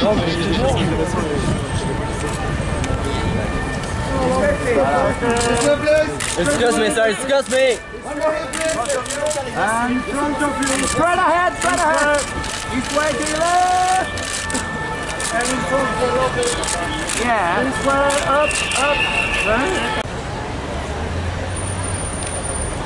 Excuse me, sir. Excuse me. And in front of you. Straight ahead. Straight ahead. Each way to your left. And in front of you. Yeah. This way. Up. Up. Right.